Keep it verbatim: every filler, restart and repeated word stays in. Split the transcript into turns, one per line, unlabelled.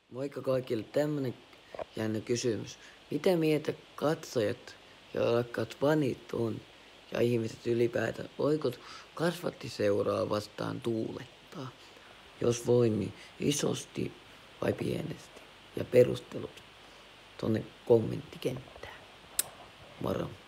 Moikka kaikille, tämmönen jännä kysymys. Mitä mieltä katsojat ja rakkaat fanit on ja ihmiset ylipäätään? Voiko kasvattiseuraa vastaan tuulettaa? Jos voi, niin isosti vai pienesti? Ja perustelut tonne kommenttikenttään. Moro.